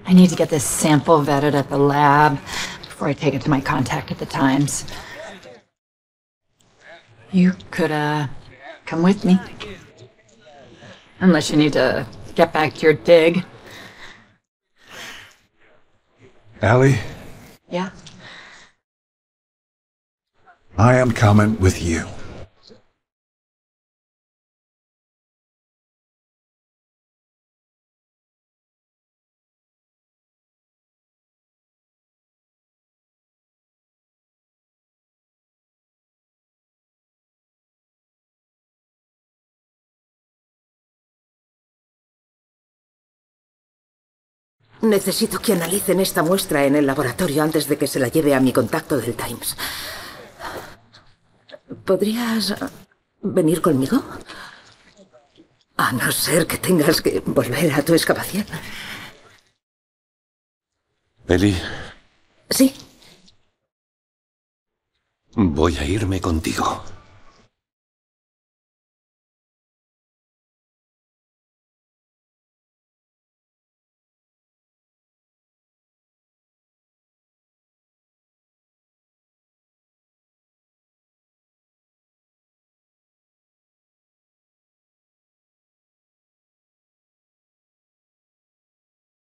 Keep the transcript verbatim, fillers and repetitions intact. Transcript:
I need to get this sample vetted at the lab before I take it to my contact at the Times. You could, uh, come with me. Unless you need to get back to your dig. Ellie? Yeah? I am coming with you. Necesito que analicen esta muestra en el laboratorio antes de que se la lleve a mi contacto del Times. ¿Podrías venir conmigo? A no ser que tengas que volver a tu excavación. Ellie. Sí. Voy a irme contigo.